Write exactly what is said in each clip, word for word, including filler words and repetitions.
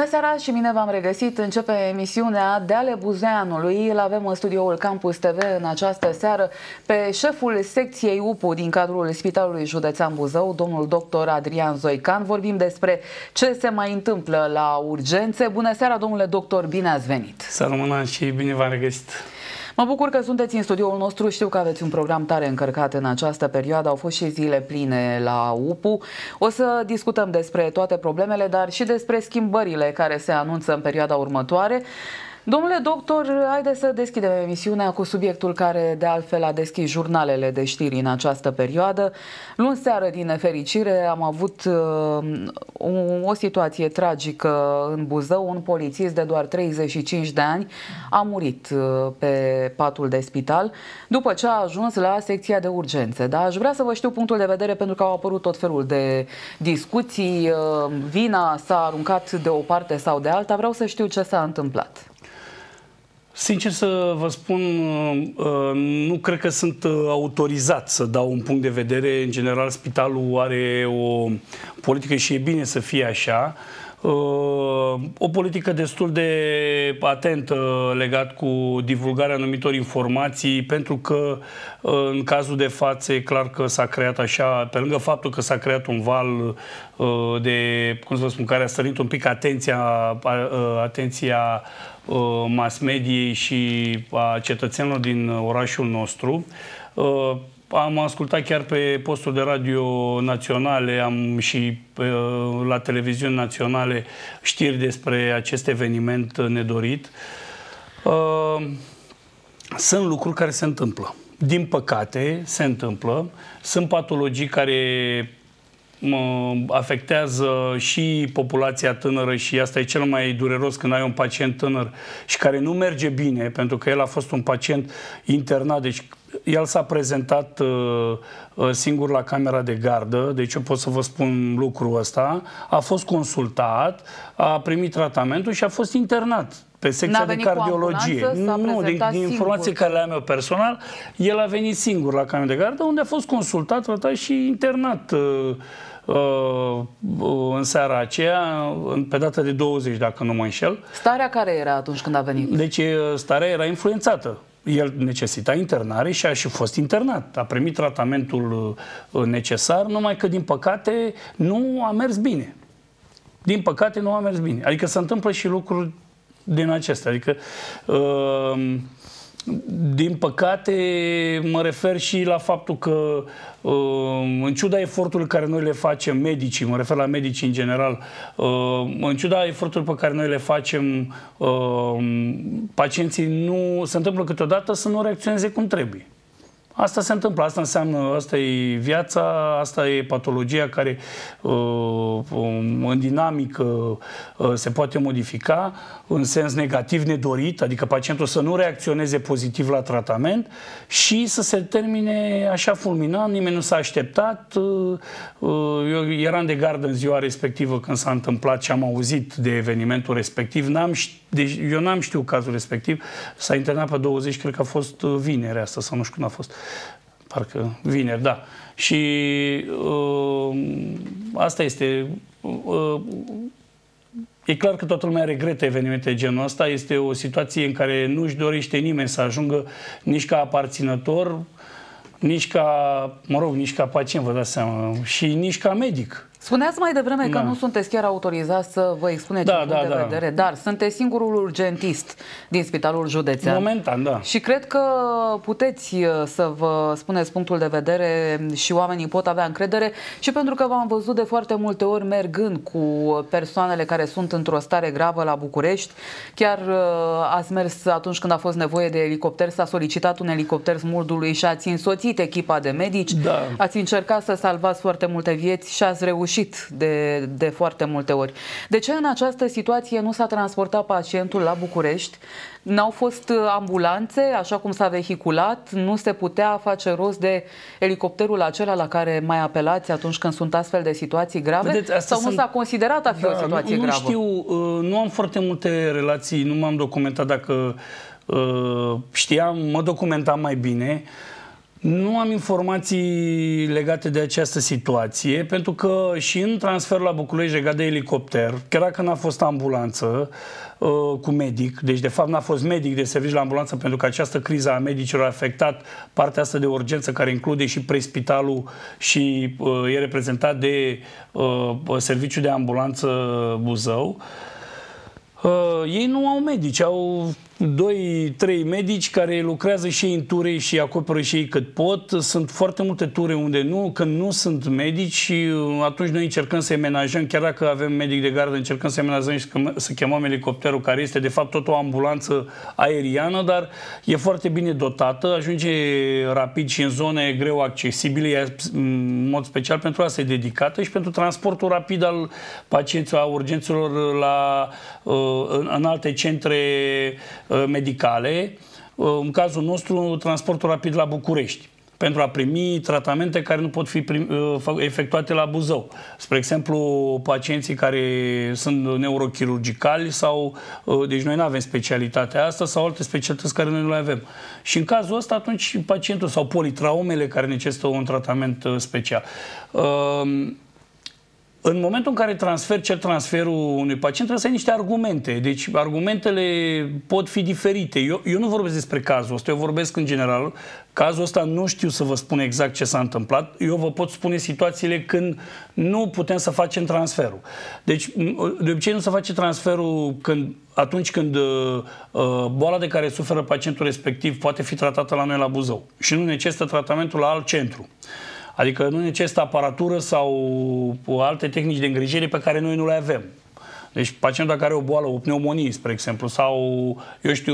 seara și bine v-am regăsit. Începe emisiunea de ale Buzeanului. Îl avem în studioul Campus T V în această seară pe șeful secției U P U din cadrul Spitalului Județean Buzău, domnul doctor Adrian Zoican. Vorbim despre ce se mai întâmplă la urgențe. Bună seara, domnule doctor, bine ați venit. Să rămână și bine v-am regăsit. Mă bucur că sunteți în studioul nostru. Știu că aveți un program tare încărcat în această perioadă. Au fost și zile pline la U P U. O să discutăm despre toate problemele, dar și despre schimbările care se anunță în perioada următoare. Domnule doctor, haideți să deschidem emisiunea cu subiectul care de altfel a deschis jurnalele de știri în această perioadă. Luni seară, din nefericire, am avut uh, o, o situație tragică în Buzău. Un polițist de doar treizeci și cinci de ani a murit uh, pe patul de spital după ce a ajuns la secția de urgențe. Dar aș vrea să vă știu punctul de vedere, pentru că au apărut tot felul de discuții. Uh, vina s-a aruncat de o parte sau de alta. Vreau să știu ce s-a întâmplat. Sincer să vă spun, nu cred că sunt autorizat să dau un punct de vedere. În general, spitalul are o politică și e bine să fie așa. O politică destul de atentă legat cu divulgarea anumitor informații, pentru că în cazul de față e clar că s-a creat așa, pe lângă faptul că s-a creat un val de, cum să vă spun, care a sărit un pic atenția, atenția mass mediei și a cetățenilor din orașul nostru. Am ascultat chiar pe posturi de radio naționale, am și la televiziuni naționale știri despre acest eveniment nedorit. Sunt lucruri care se întâmplă. Din păcate, se întâmplă. Sunt patologii care afectează și populația tânără și asta e cel mai dureros când ai un pacient tânăr și care nu merge bine, pentru că el a fost un pacient internat, deci el s-a prezentat uh, singur la camera de gardă, deci eu pot să vă spun lucrul ăsta, a fost consultat, a primit tratamentul și a fost internat pe secția de cardiologie. Nu, din, din informații care le am eu personal, el a venit singur la camera de gardă, unde a fost consultat, tratat și internat uh, uh, în seara aceea, pe data de douăzeci, dacă nu mă înșel. Starea care era atunci când a venit? Deci starea era influențată. El necesita internare și a și fost internat. A primit tratamentul necesar, numai că, din păcate, nu a mers bine. Din păcate, nu a mers bine. Adică se întâmplă și lucruri din acestea. Adică, uh, din păcate, mă refer și la faptul că, în ciuda eforturilor care noi le facem, medicii, mă refer la medicii în general, în ciuda eforturilor pe care noi le facem, pacienții nu se întâmplă câteodată să nu reacționeze cum trebuie. Asta se întâmplă, asta înseamnă, asta e viața, asta e patologia care în dinamică se poate modifica în sens negativ, nedorit, adică pacientul să nu reacționeze pozitiv la tratament și să se termine așa fulminant, nimeni nu s-a așteptat. Eu eram de gardă în ziua respectivă când s-a întâmplat și am auzit de evenimentul respectiv. N-am Deci eu n-am știut cazul respectiv. S-a internat pe douăzeci, cred că a fost vineri asta, sau nu știu când a fost. Parcă vineri, da. Și uh, asta este... Uh, e clar că toată lumea regretă evenimente de genul ăsta. Este o situație în care nu-și dorește nimeni să ajungă nici ca aparținător, nici ca, mă rog, nici ca pacient, vă dați seama, și nici ca medic. Spuneați mai devreme că da. nu sunteți chiar autorizați să vă expuneți da, punct da, de da. vedere, dar sunteți singurul urgentist din Spitalul Județean. Momentan, da. Și cred că puteți să vă spuneți punctul de vedere și oamenii pot avea încredere, și pentru că v-am văzut de foarte multe ori mergând cu persoanele care sunt într-o stare gravă la București. Chiar ați mers atunci când a fost nevoie de elicopter, s-a solicitat un elicopter Smuldului și ați însoțit echipa de medici. Da. Ați încercat să salvați foarte multe vieți și ați reușit De, de foarte multe ori. De ce în această situație nu s-a transportat pacientul la București? N-au fost ambulanțe, așa cum s-a vehiculat? Nu se putea face rost de elicopterul acela la care mai apelați atunci când sunt astfel de situații grave? Vedeți, sau nu s-a considerat a fi da, o situație nu, nu gravă? Știu, nu am foarte multe relații, nu m-am documentat. Dacă știam, mă documentam mai bine. Nu am informații legate de această situație, pentru că și în transferul la București legat de elicopter, chiar dacă n-a fost ambulanță uh, cu medic, deci de fapt n-a fost medic de serviciu la ambulanță, pentru că această criză a medicilor a afectat partea asta de urgență, care include și prespitalul și uh, e reprezentat de uh, serviciul de ambulanță Buzău. Uh, ei nu au medici, au doi, trei medici care lucrează și ei în ture și acoperă și ei cât pot. Sunt foarte multe ture unde nu, când nu sunt medici și atunci noi încercăm să amenajăm, chiar dacă avem medic de gardă, încercăm să amenajăm și să chemăm elicopterul, care este de fapt tot o ambulanță aeriană, dar e foarte bine dotată, ajunge rapid și în zone greu accesibile, în mod special pentru asta e dedicată și pentru transportul rapid al pacienților, a urgenților la, în alte centre medicale, în cazul nostru transportul rapid la București, pentru a primi tratamente care nu pot fi efectuate la Buzău. Spre exemplu, pacienții care sunt neurochirurgicali sau, deci noi nu avem specialitatea asta, sau alte specialități care noi nu le avem. Și în cazul ăsta, atunci pacientul sau politraumele care necesită un tratament special. În momentul în care transfer, cer transferul unui pacient, trebuie să ai niște argumente. Deci argumentele pot fi diferite. Eu, eu nu vorbesc despre cazul ăsta, eu vorbesc în general. Cazul ăsta nu știu să vă spun exact ce s-a întâmplat. Eu vă pot spune situațiile când nu putem să facem transferul. Deci, de obicei nu se face transferul când, atunci când uh, boala de care suferă pacientul respectiv poate fi tratată la noi la Buzău și nu necesită tratamentul la alt centru. Adică nu necesită aparatură sau alte tehnici de îngrijire pe care noi nu le avem. Deci pacientul care are o boală, o pneumonie, spre exemplu, sau, eu știu,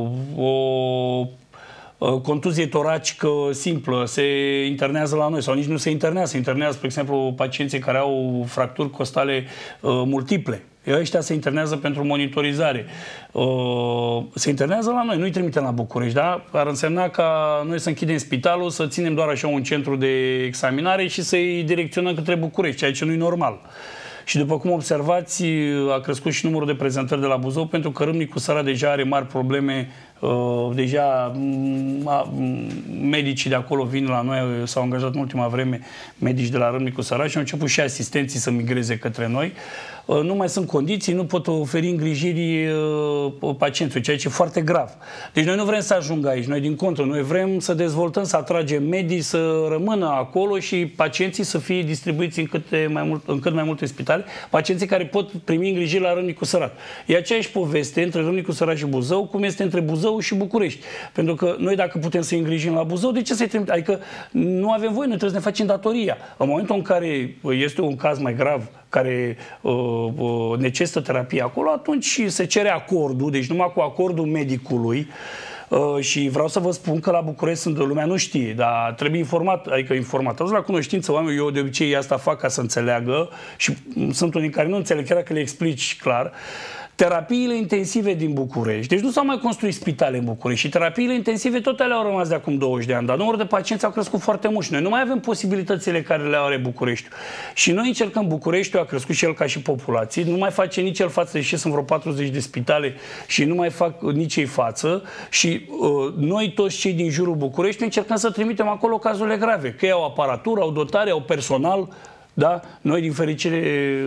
o contuzie toracică simplă, se internează la noi sau nici nu se internează. Se internează, spre exemplu, pacienții care au fracturi costale uh, multiple. Ăștia se internează pentru monitorizare. Uh, se internează la noi, nu îi trimitem la București, da? Ar însemna ca noi să închidem spitalul, să ținem doar așa un centru de examinare și să-i direcționăm către București, ceea ce nu e normal. Și după cum observați, a crescut și numărul de prezentări de la Buzău, pentru că Râmnicu Sărat deja are mari probleme. Uh, deja medicii de acolo vin la noi, s-au angajat în ultima vreme medici de la Râmnicu Sărat și au început și asistenții să migreze către noi. Uh, nu mai sunt condiții, nu pot oferi îngrijiri uh, pacientului, ceea ce e foarte grav. Deci noi nu vrem să ajungă aici, noi din contră, noi vrem să dezvoltăm, să atragem medici, să rămână acolo și pacienții să fie distribuiți în cât mai, mult, în cât mai multe spitale, pacienții care pot primi îngrijiri la Râmnicu Sărat. E aceeași poveste între Râmnicu Sărat și Buzău, cum este între Buzău și București. Pentru că noi dacă putem să îngrijim la Buzău, de ce să-i trimitem? Adică nu avem voie, noi trebuie să ne facem datoria. În momentul în care este un caz mai grav care uh, uh, necesită terapie acolo, atunci se cere acordul, deci numai cu acordul medicului. Uh, și vreau să vă spun că la București sunt, lumea nu știe, dar trebuie informat, adică informat. La cunoștință, oameni, eu de obicei asta fac ca să înțeleagă și sunt unii care nu înțeleg, chiar dacă le explici clar. Terapiile intensive din București, deci nu s-au mai construit spitale în București și terapiile intensive tot alea au rămas de acum douăzeci de ani, dar numărul de pacienți au crescut foarte mult și noi nu mai avem posibilitățile care le are Bucureștiul. Și noi încercăm, Bucureștiul a crescut și el ca și populație, nu mai face nici el față, deși sunt vreo patruzeci de spitale și nu mai fac nici ei față și uh, noi toți cei din jurul București încercăm să trimitem acolo cazurile grave, că ei au aparatură, au dotare, au personal, da? Noi din fericire,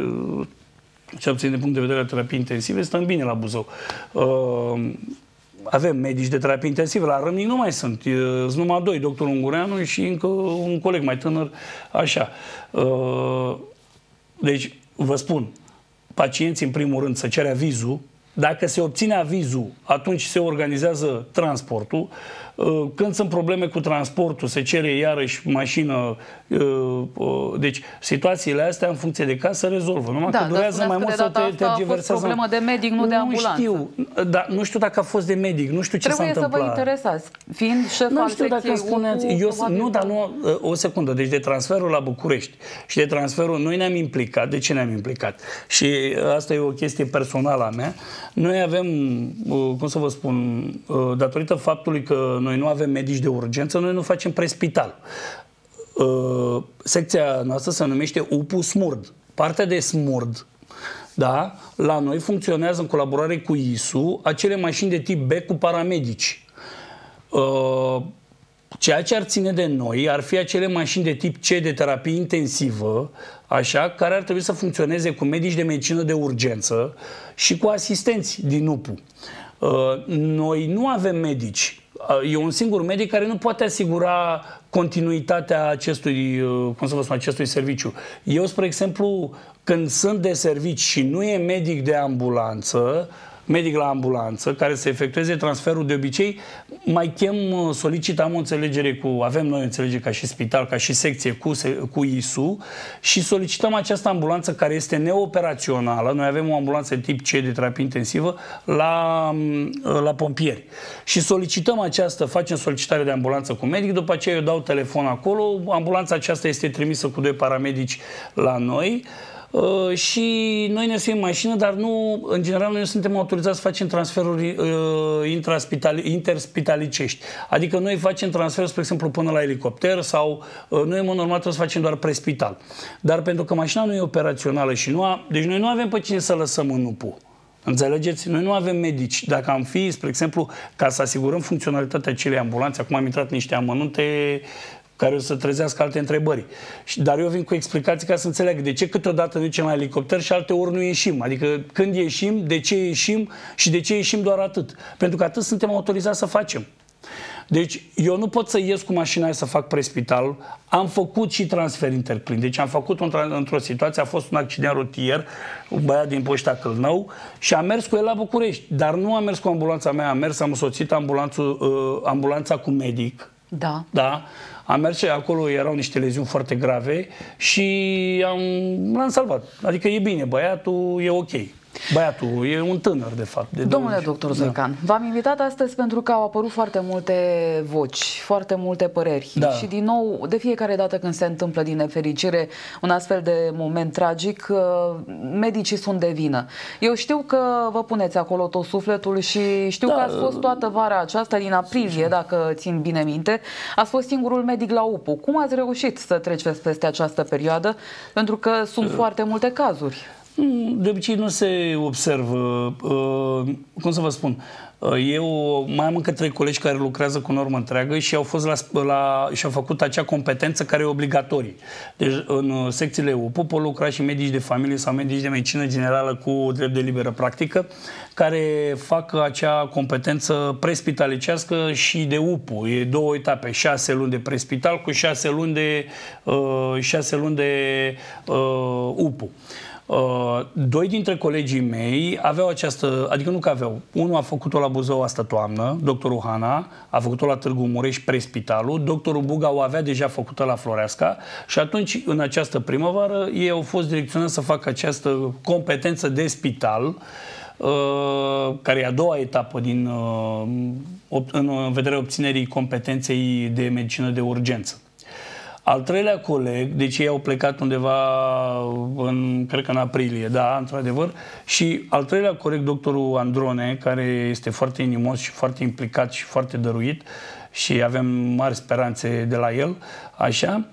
cel puțin din punct de vedere al terapiei intensive, stăm bine la Buzău. Uh, avem medici de terapie intensivă, la Râmnic nu mai sunt. Sunt numai doi, doctorul Ungureanu și încă un coleg mai tânăr, așa. Uh, deci, vă spun, pacienții, în primul rând, să cere avizul. Dacă se obține avizul, atunci se organizează transportul. Când sunt probleme cu transportul, se cere iarăși mașină. Deci, situațiile astea, în funcție de caz, se rezolvă. Numai da, că durează mai mult să te tergiversează. A fost problemă de medic, nu de ambulanță. Nu știu, dar nu știu dacă a fost de medic, nu știu ce s-a întâmplat. Trebuie să vă interesați, fiind șef al secției spuneați, eu, nu, dar nu, o secundă, deci de transferul la București și de transferul, noi ne-am implicat. De ce ne-am implicat? Și asta e o chestie personală a mea. Noi avem, cum să vă spun, datorită faptului că noi nu avem medici de urgență, noi nu facem prespital. Secția noastră se numește U P U Smurd. Partea de Smurd, da, la noi funcționează în colaborare cu I S U acele mașini de tip B cu paramedici. Ceea ce ar ține de noi ar fi acele mașini de tip C de terapie intensivă, așa, care ar trebui să funcționeze cu medici de medicină de urgență și cu asistenți din U P U. Noi nu avem medici. E un singur medic care nu poate asigura continuitatea acestui, cum să vă spun, acestui serviciu. Eu, spre exemplu, când sunt de servici și nu e medic de ambulanță, medic la ambulanță, care să efectueze transferul, de obicei mai chem, solicit, am o înțelegere cu, avem noi o înțelegere ca și spital, ca și secție cu, cu I S U și solicităm această ambulanță care este neoperațională. Noi avem o ambulanță tip C de terapie intensivă la, la pompieri. Și solicităm această, facem solicitare de ambulanță cu medic, după aceea eu dau telefon acolo, ambulanța aceasta este trimisă cu doi paramedici la noi. Uh, și noi ne suim mașină, dar nu, în general, noi nu suntem autorizați să facem transferuri uh, interspitalicești. Adică noi facem transfer, spre exemplu, până la elicopter sau uh, noi, în mod normal, trebuie să facem doar prespital. Dar pentru că mașina nu e operațională și nu a... Deci noi nu avem pe cine să lăsăm în U P U. Înțelegeți? Noi nu avem medici. Dacă am fi, spre exemplu, ca să asigurăm funcționalitatea acelei ambulanțe, acum am intrat niște amănunte care o să trezească alte întrebări. Dar eu vin cu explicații ca să înțeleg de ce câteodată ne ducem la elicopter și alte ori nu ieșim. Adică când ieșim, de ce ieșim și de ce ieșim doar atât. Pentru că atât suntem autorizați să facem. Deci eu nu pot să ies cu mașina aia să fac prespital. Am făcut și transfer interplin. Deci am făcut într-o situație, a fost un accident rutier, un băiat din Poșta Câlnău și am mers cu el la București. Dar nu am mers cu ambulanța mea, am mers, am însoțit ambulanțul, uh, ambulanța cu medic. Da. Da. Am mers și acolo erau niște leziuni foarte grave și am, l-am salvat. Adică e bine, băiatul e ok. Băiatul e un tânăr, de fapt. De Domnule doctor Zoican, da. V-am invitat astăzi pentru că au apărut foarte multe voci, foarte multe păreri. Da. Și din nou, de fiecare dată când se întâmplă din nefericire un astfel de moment tragic, medicii sunt de vină. Eu știu că vă puneți acolo tot sufletul și știu da. că ați fost toată vara aceasta, din aprilie, dacă țin bine minte, ați fost singurul medic la U P U. Cum ați reușit să treceți peste această perioadă? Pentru că sunt uh. foarte multe cazuri. De obicei nu se observă, uh, cum să vă spun, eu mai am încă trei colegi care lucrează cu normă întreagă și au fost la, la și au făcut acea competență care e obligatorie. Deci în secțiile U P U pot lucra și medici de familie sau medici de medicină generală cu drept de liberă practică, care fac acea competență prespitalicească și de U P U. E două etape, șase luni de prespital cu șase luni de, uh, șase luni de uh, U P U. Uh, doi dintre colegii mei aveau această, adică nu că aveau, unul a făcut-o la Buzău astă toamnă, doctorul Hana, a făcut-o la Târgu Mureș, prespitalul, doctorul Buga o avea deja făcută la Floreasca și atunci, în această primăvară, ei au fost direcționați să facă această competență de spital, uh, care e a doua etapă din, uh, în vederea obținerii competenței de medicină de urgență. Al treilea coleg, deci ei au plecat undeva în, cred că în aprilie, da, într-adevăr, și al treilea coleg, doctorul Androne, care este foarte inimos și foarte implicat și foarte dăruit și avem mari speranțe de la el, așa,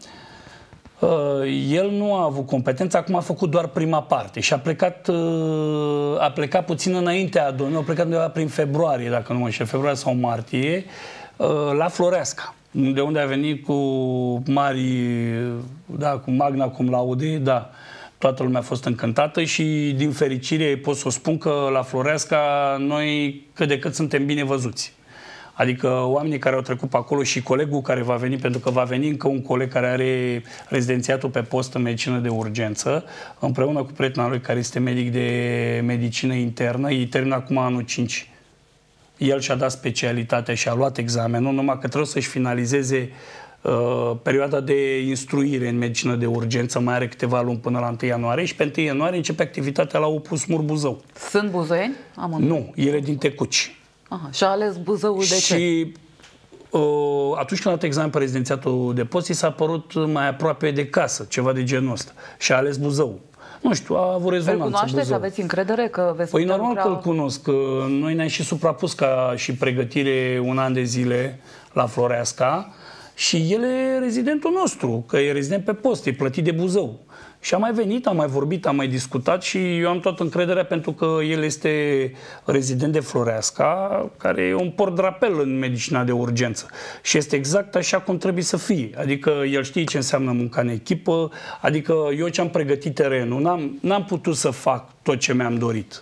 el nu a avut competență, acum a făcut doar prima parte și a plecat, a plecat puțin înaintea domnului, a plecat undeva prin februarie, dacă nu mă înșel, februarie sau martie, la Floreasca. De unde a venit cu mari, da, cu magna cum laude, da, toată lumea a fost încântată și din fericire pot să o spun că la Floreasca noi cât de cât suntem bine văzuți. Adică oamenii care au trecut pe acolo și colegul care va veni, pentru că va veni încă un coleg care are rezidențiatul pe post în medicină de urgență, împreună cu prietena lui care este medic de medicină internă, ei termină acum anul cinci. El și-a dat specialitatea și a luat examenul, numai că trebuie să-și finalizeze uh, perioada de instruire în medicină de urgență, mai are câteva luni până la întâi ianuarie și pe întâi ianuarie începe activitatea la U P U Smur Buzău. Sunt buzoieni? Nu, el din Tecuci. Aha, și-a ales Buzăul de ce? Și uh, atunci când a dat examen pe rezidențiatul de post, i s-a părut mai aproape de casă, ceva de genul ăsta. Și-a ales Buzău. Nu știu, a avut rezonanță. Îl cunoașteți? Aveți încredere că veți Păi normal lucra... că îl cunosc. Că noi ne-am și suprapus ca și pregătire un an de zile la Floreasca și el e rezidentul nostru, că e rezident pe post, e plătit de Buzău. Și am mai venit, am mai vorbit, am mai discutat și eu am toată încrederea pentru că el este rezident de Floreasca, care e un portdrapel în medicina de urgență. Și este exact așa cum trebuie să fie. Adică el știe ce înseamnă munca în echipă, adică eu ce-am pregătit terenul, n-am, n-am putut să fac tot ce mi-am dorit.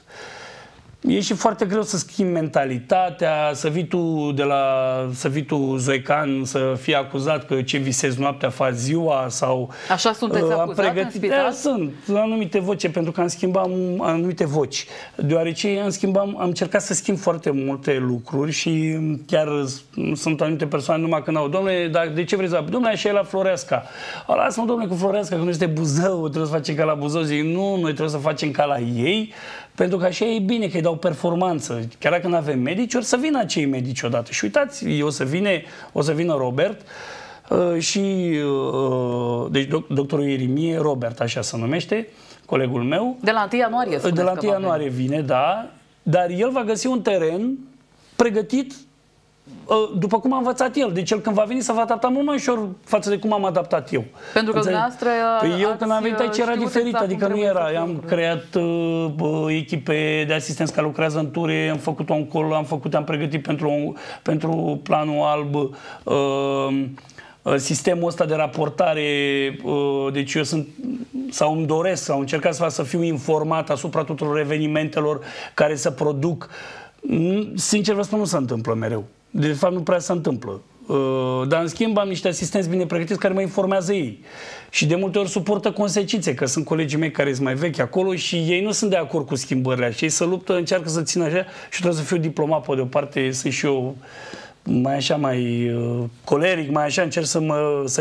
E și foarte greu să schimbi mentalitatea, să vii tu de la, să vii tu Zoican, să fii acuzat că ce visezi noaptea faci ziua sau... Așa sunteți uh, acuzat pregătit, în spital? Da, sunt anumite voci, pentru că am schimbat anumite voci. Deoarece am schimbat, am încercat să schimb foarte multe lucruri și chiar sunt anumite persoane numai când au, domnule, dar de ce vreți să... Domnule, așa e la Floreasca. Lasă-mă, domnule, cu Floreasca, că nu este Buzău, trebuie să facem ca la Buzău. Zic, nu, noi trebuie să facem ca la ei, pentru că așa e bine, că îi dau performanță. Chiar dacă nu avem medici, or să vină acei medici odată. Și uitați, o să, vine, o să vină Robert uh, și uh, deci doc, doctorul Irimie, Robert, așa se numește, colegul meu. De la întâi ianuarie, De la întâi ianuarie vine, da, dar el va găsi un teren pregătit după cum a învățat el. Deci el când va veni să va adapta mult mai ușor față de cum am adaptat eu. Pentru că dumneavoastră păi eu când am venit aici era diferit, exact adică nu era. Eu am creat uh, echipe de asistenți care lucrează în ture, am făcut un col, am făcut, am pregătit pentru, pentru planul alb uh, sistemul ăsta de raportare, uh, deci eu sunt, sau îmi doresc, sau încercat să fac să fiu informat asupra tuturor evenimentelor care se produc. Sincer vă spun, nu se întâmplă mereu. De fapt, nu prea se întâmplă. Dar, în schimb, am niște asistenți bine pregătiți care mă informează ei. Și de multe ori suportă consecințe, că sunt colegii mei care sunt mai vechi acolo și ei nu sunt de acord cu schimbările așa. Ei se luptă, încearcă să țină așa și trebuie să fiu diplomat pe de o parte, sunt și eu mai așa, mai uh, coleric, mai așa, încerc să mă... Să,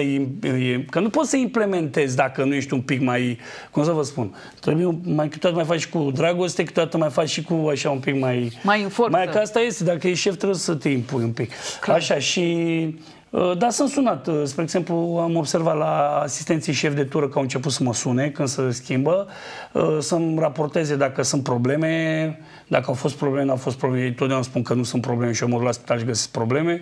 că nu poți să implementezi dacă nu ești un pic mai... Cum să vă spun? Trebuie mai câteodată mai faci cu dragoste, câteodată mai faci și cu așa un pic mai... Mai în forță. Mai că asta este, dacă ești șef trebuie să te impui un pic. Clar. Așa și... Da, sunt sunat. Spre exemplu, am observat la asistenții șef de tură că au început să mă sune când se schimbă, să-mi raporteze dacă sunt probleme, dacă au fost probleme, nu au fost probleme. Totdeauna spun că nu sunt probleme și eu mă duc la spital și găsesc probleme.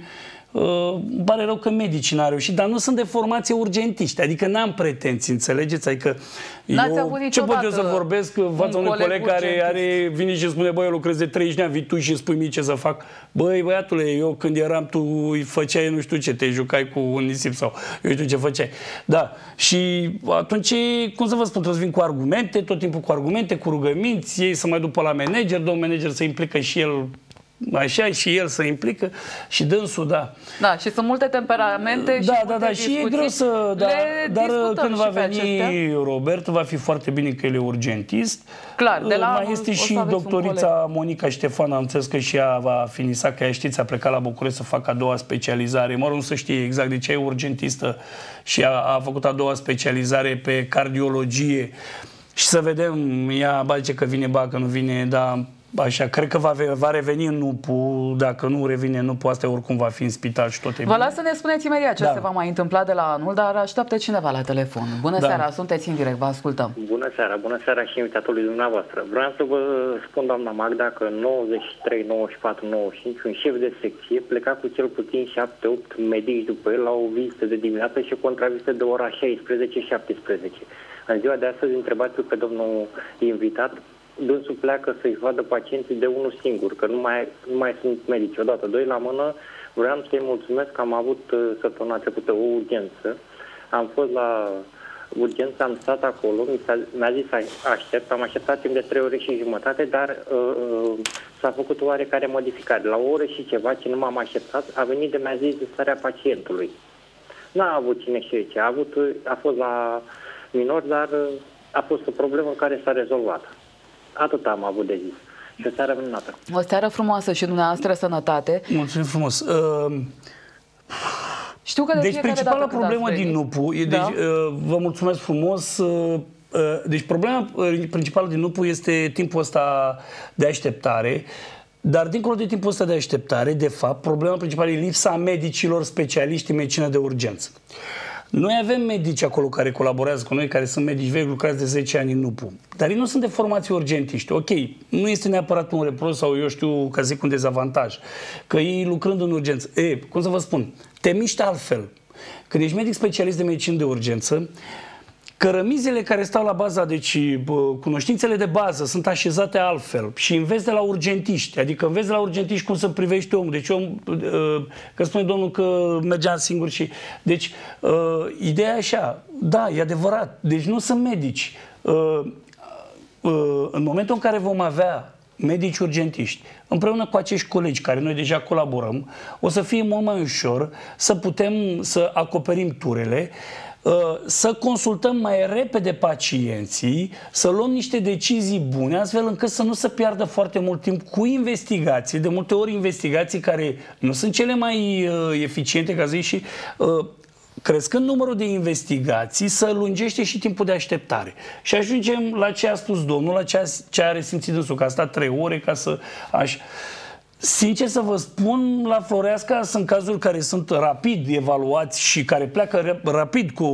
Îmi pare rău că medicii n-au reușit, dar nu sunt de formație urgentiști, adică n-am pretenții, înțelegeți? Adică eu, ce pot eu să vorbesc față unui coleg, coleg care are, vine și spune, băi, eu lucrez de treizeci de ani, vii tu și îmi spui mie ce să fac. Băi, băiatule, eu când eram, tu îi făceai nu știu ce, te jucai cu un nisip sau eu știu ce făceai. Da, și atunci, cum să vă spun, trebuie să vin cu argumente, tot timpul cu argumente, cu rugăminți, ei să mai ducă la manager, domnul manager să implică și el așa și el se implică și dânsul, da. Da, și sunt multe temperamente și da, multe da, da, și e greu să... Da, dar când va veni acestea. Robert, va fi foarte bine că el e urgentist. Clar, de la mai este și doctorița Monica Ștefan, am înțeles că și ea va finisa, că ea știți, a plecat la București să facă a doua specializare. Mă rog, nu să știe exact de ce e urgentistă și a, a făcut a doua specializare pe cardiologie. Și să vedem, ea ba zice că vine, ba că nu vine, dar... Așa, cred că va, va reveni în Nupu, dacă nu revine în Nupu, asta oricum va fi în spital și tot e bine. Vă las să ne spuneți imediat ce da. se va mai întâmpla de la anul, dar așteaptă cineva la telefon. Bună da. seara, sunteți în direct, vă ascultăm. Bună seara, bună seara și invitatului dumneavoastră. Vreau să vă spun, doamna Magda, că în nouăzeci și trei, nouăzeci și patru, nouăzeci și cinci un șef de secție pleca cu cel puțin șapte opt medici după el la o vizită de dimineață și contravizită de ora șaisprezece șaptesprezece. În ziua de astăzi întrebați-l pe domnul invitat, dânsul pleacă să-i vadă pacienții de unul singur, că nu mai, nu mai sunt medici. Odată, doi la mână, vreau să-i mulțumesc că am avut săptămâna trecută o urgență. Am fost la urgență, am stat acolo, mi-a zis aștept, am așteptat timp de trei ore și jumătate, dar uh, s-a făcut o oarecare modificare. La o oră și ceva, ce nu m-am așteptat, a venit de mi-a zis de starea pacientului. N-a avut cine știe ce, a, avut, a fost la minor, dar a fost o problemă care s-a rezolvat. Atât am avut de zis. Și o seară minunată. O seară frumoasă și dumneavoastră, sănătate. Mulțumim frumos. Uh, Știu că de deci principala problemă din Nupu, da? Deci, uh, vă mulțumesc frumos, uh, uh, deci problema principală din Nupu este timpul ăsta de așteptare. Dar dincolo de timpul ăsta de așteptare, de fapt, problema principală e lipsa medicilor specialiști în medicină de urgență. Noi avem medici acolo care colaborează cu noi, care sunt medici vechi, lucrați de zece ani în Nupu. Dar ei nu sunt de formație urgentiști. Ok, nu este neapărat un reproș sau eu știu, ca zic, un dezavantaj. Că ei lucrând în urgență, e, cum să vă spun, te miști altfel. Când ești medic specialist de medicină de urgență, cărămizele care stau la baza, deci cunoștințele de bază sunt așezate altfel și înveți de la urgentiști, adică înveți de la urgentiști cum să privești omul. Deci om, că spune domnul că mergea singur și... Deci, ideea e așa, da, e adevărat, deci nu sunt medici. În momentul în care vom avea medici urgentiști, împreună cu acești colegi care noi deja colaborăm, o să fie mult mai ușor să putem să acoperim turele, să consultăm mai repede pacienții, să luăm niște decizii bune, astfel încât să nu se piardă foarte mult timp cu investigații, de multe ori investigații care nu sunt cele mai eficiente, ca să zic, și crescând numărul de investigații, să lungește și timpul de așteptare. Și ajungem la ce a spus domnul, la ce a, ce a resimțit dânsul, că a stat trei ore ca să... Aș... Sincer să vă spun, la Floreasca sunt cazuri care sunt rapid evaluați și care pleacă rapid cu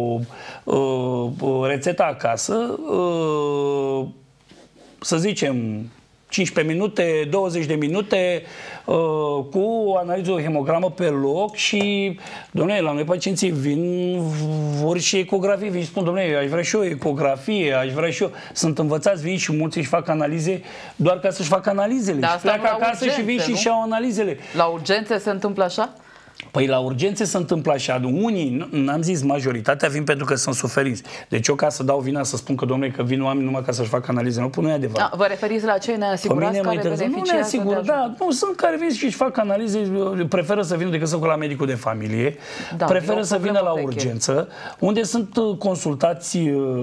uh, rețeta acasă, uh, să zicem cincisprezece minute, douăzeci de minute, uh, cu analiză hemogramă pe loc și, dom'le, la noi pacienții vin, vor și ecografie, vin și spun, dom'le, aș vrea și eu ecografie, aș vrea și eu. Sunt învățați, vin și mulți își fac analize doar ca să-și facă analizele. Da, și pleacă acasă urgențe, și vin și își iau analizele. La urgențe se întâmplă așa? Păi la urgențe se întâmplă așa. Unii, n-am zis majoritatea, vin pentru că sunt suferinți. Deci eu ca să dau vina să spun că, domnule, că vin oameni numai ca să-și facă analize, nu pun, nu e adevărat. Da, vă referiți la cei neasigurați care beneficiază? Nu neasigur, da, nu, sunt care vin și își fac analize, preferă să vină decât să la medicul de familie, da, preferă să vină la urgență, unde sunt consultați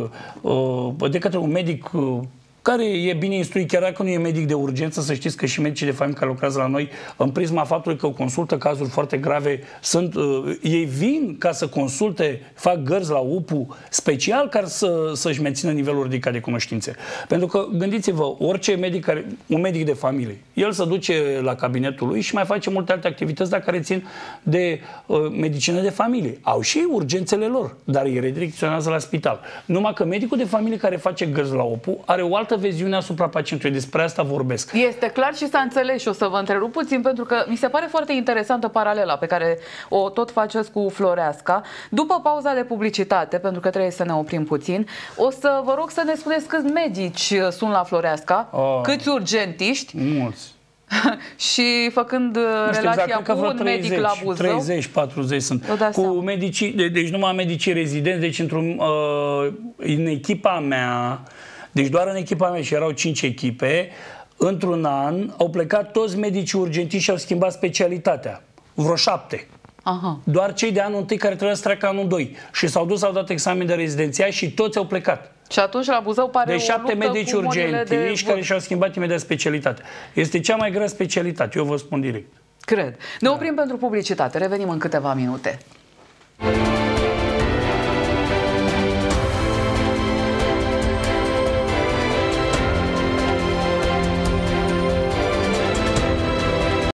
uh, de către un medic uh, care e bine instruit, chiar dacă nu e medic de urgență, să știți că și medicii de familie care lucrează la noi, în prisma faptului că consultă cazuri foarte grave, sunt, uh, ei vin ca să consulte, fac gărzi la U P U special ca să, să-și mențină nivelul ridicat de cunoștințe. Pentru că, gândiți-vă, orice medic, care, un medic de familie, el se duce la cabinetul lui și mai face multe alte activități, dar care țin de uh, medicină de familie. Au și urgențele lor, dar îi redirecționează la spital. Numai că medicul de familie care face gărzi la U P U are o altă viziune asupra pacientului. Despre asta vorbesc. Este clar și s-a înțeles și o să vă întrerup puțin pentru că mi se pare foarte interesantă paralela pe care o tot faceți cu Floreasca. După pauza de publicitate, pentru că trebuie să ne oprim puțin, o să vă rog să ne spuneți câți medici sunt la Floreasca, oh. câți urgentiști. Mulți. Și făcând nu relația exact, cu un treizeci, medic la Buzău. treizeci patruzeci sunt. Cu medicii, de, deci numai medicii rezidenți, deci într-un, uh, în echipa mea, deci doar în echipa mea, și erau cinci echipe, într-un an au plecat toți medicii urgentiști și au schimbat specialitatea. Vreo șapte. Aha. Doar cei de anul întâi care trebuia să treacă anul doi. Și s-au dus, au dat examen de rezidențiat și toți au plecat. Și atunci la Buzău pare deci șapte medici urgentiști care și-au schimbat imediat specialitatea. Este cea mai grea specialitate, eu vă spun direct. Cred. Ne oprim da. pentru publicitate. Revenim în câteva minute.